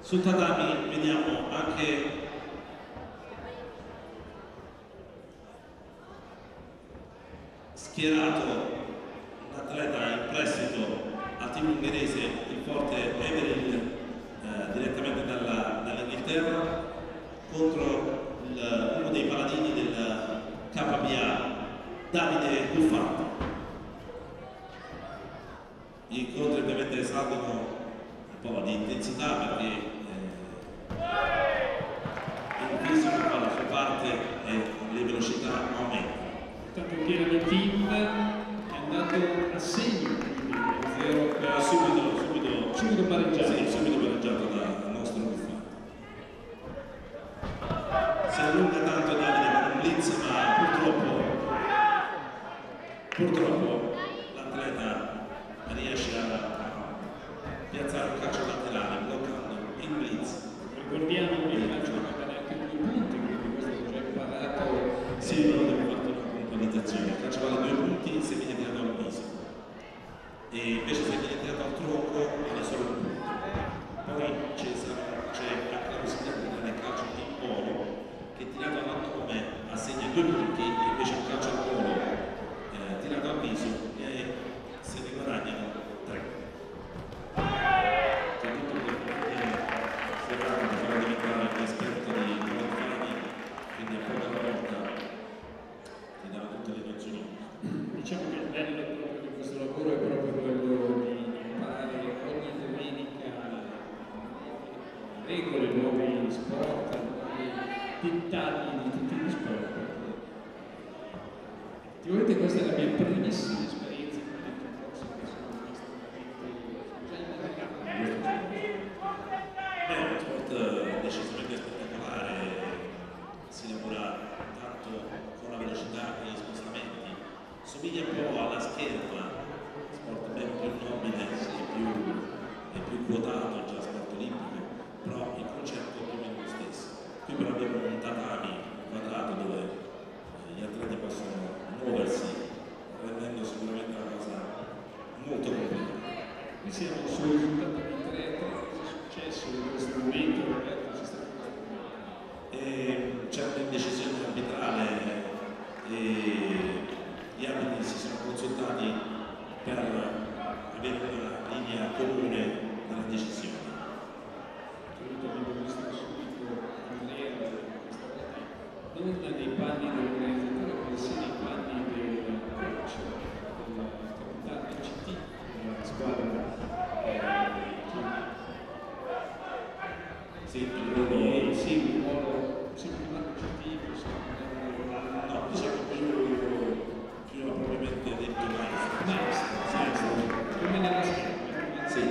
Sul tatami vediamo anche schierato un atleta in prestito al team ungherese, il forte Everil, direttamente dall'Inghilterra, contro uno dei paladini del KPA, Davide Buffanti. Gli incontri ovviamente salgono un po' di intensità perché il fisico fa la sua parte e le velocità aumentano. Tanto che il team è andato a segno, subito pareggiato. Sì, subito pareggiato dal nostro Buffanti. Si allunga tanto Davide con un blitz, ma purtroppo l'atleta riesce a piazzare un calcio laterale bloccando il blitz. Ricordiamo che il calcio non va neanche 2 punti, quindi questo è già imparato. Sì, però devo fare una puntualizzazione. Il calcio vale 2 punti se viene tirato al viso. E invece se viene tirato al tronco vale solo un punto. Poi c'è anche la possibilità di tirare il calcio in volo, che tirato all'addome assegna 2 punti, e invece il calcio al volo tirato al viso e se ne guadagnano 3. C'è tutto che Ferrari farà diventare un esperto di qualificazioni, quindi a poca volta ti dà tutte le nozioni. Diciamo che il bello proprio di questo lavoro è proprio quello di imparare ogni domenica regole, nuovi sport, nuovi dettagli di tutti gli sport. Effettivamente questa è la mia primissima esperienza con il cross, che sono già in È uno sport decisamente spettacolare, si lavora tanto con la velocità e gli spostamenti, somiglia un po' alla scherma, sport ben più nobile e più quotato, già sport olimpico, però il concetto è più o meno lo stesso. Qui però abbiamo un tatami quadrato dove gli atleti possono muoversi, rendendo sicuramente la cosa molto complicata. Qui siamo sul risultato di 3-3, cosa è successo in questo momento? Roberto, C'è un'indecisione arbitrale e gli arbitri si sono consultati per avere una linea comune nella decisione. Abbiamo visto subito Andrea questa volta non nei panni dell'organizzatore, bensì nei panni del coach, del capitano del CT, della squadra. Sì, un ruolo semplicemente oggettivo, no, diciamo più probabilmente detto maestro, come nella scherma. Sì.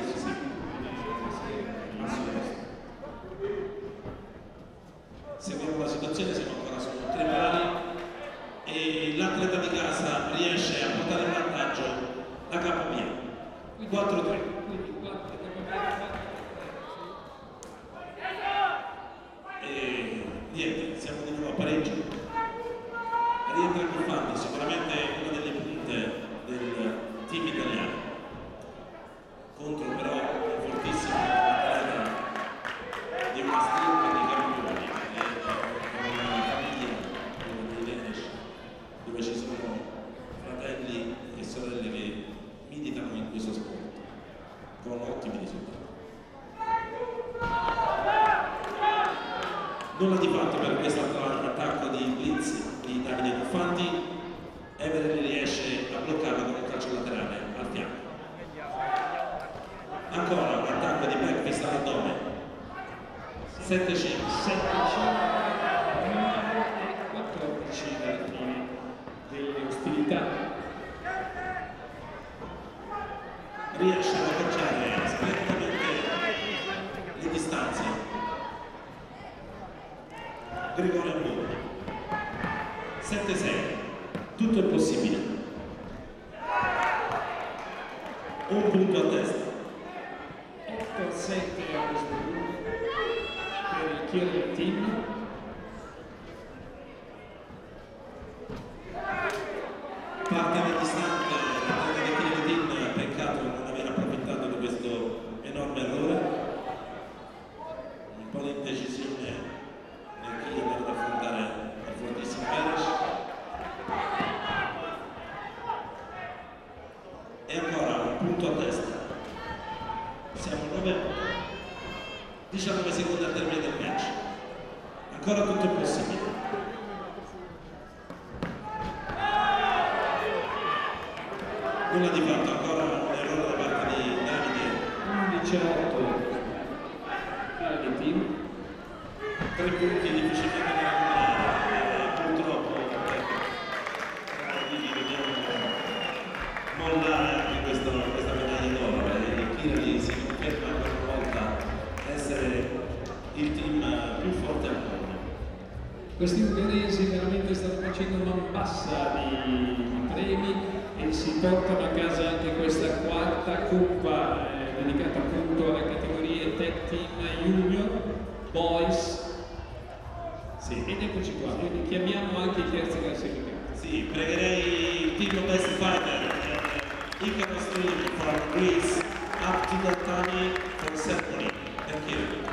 Seguiamo la situazione, siamo ancora su 3 pali e l'atleta di casa riesce a portare in vantaggio la KPA 4-3. E niente, siamo di nuovo a pareggio. Rientra Buffanti, sicuramente una delle punte del team italiano, contro però un fortissimo atleta di una stirpe di campioni, è una famiglia di Venesh, dove ci sono fratelli e sorelle che militano in questo sport con ottimi risultati. Nulla di fatto per questo attacco di blitz di Davide Buffanti. Everett riesce a bloccarlo con un calcio laterale al fianco. Ancora un attacco di backfist all'addome. 7-5 e 14 alla fine delle ostilità. riesce a cacciare splendidamente le distanze. Gregorio Amboni 7-6, tutto è possibile. Un punto a testa. 8-7 a questo punto per il Kieran Team. Parte nel distante l'attacco di Kieran Team, peccato non aver approfittato di questo enorme errore. nulla di fatto, ancora un errore da parte di Davide. 11-8 di team. 3 punti difficilmente da recuperare, purtroppo vediamo mollare anche questa medaglia d'oro e il Kirali si conferma ancora una volta essere il team più forte al mondo. Questi ungheresi veramente stanno facendo man bassa di premi e si portano a casa anche questa quarta coppa dedicata appunto alle categorie Tech Team Junior, Boys. Sì. Ed eccoci qua, quindi chiamiamo anche i terzi classificati. Sì, pregherei il team best fighter Icarus Stream from Greece up to the Tani for ceremony. Thank you.